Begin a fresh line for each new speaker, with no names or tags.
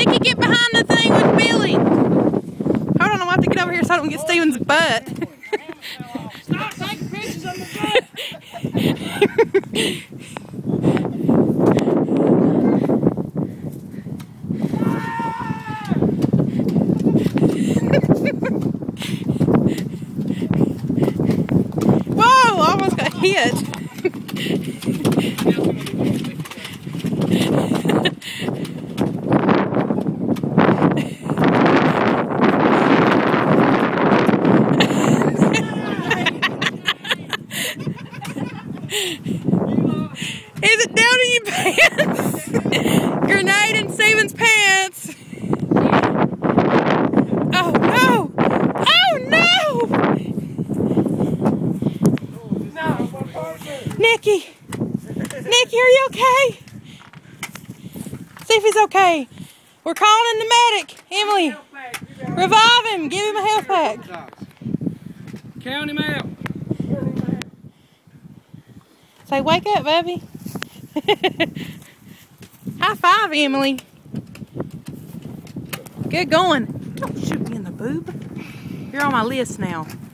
Nikki, get behind the thing with Billy. Hold on, I'm gonna have to get over here so I don't get Steven's butt.
Stop taking pictures of my butt.
Whoa, I almost got hit. Is it down in your pants? Grenade in Steven's pants. Oh no! Oh no! Nikki! Nikki, are you okay? See if he's okay. We're calling in the medic. Emily, revive him. Give him a health pack.
Count him out.
Say, wake up, baby. High five, Emily. Good going. Don't shoot me in the boob. You're on my list now.